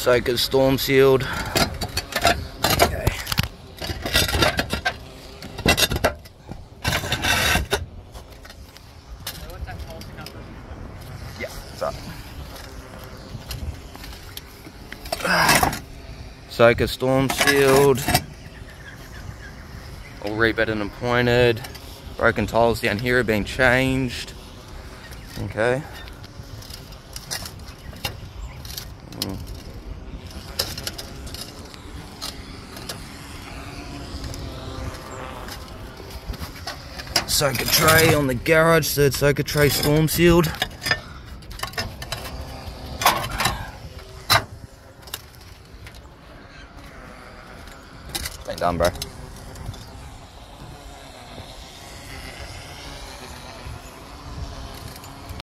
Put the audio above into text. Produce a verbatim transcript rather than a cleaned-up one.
Soaker's storm sealed. Okay. Yeah, that's up. Soaker storm sealed. All rebedded and pointed. Broken tiles down here have been changed. Okay. Mm. Soaker tray on the garage, third soaker tray storm sealed. Been done, bro.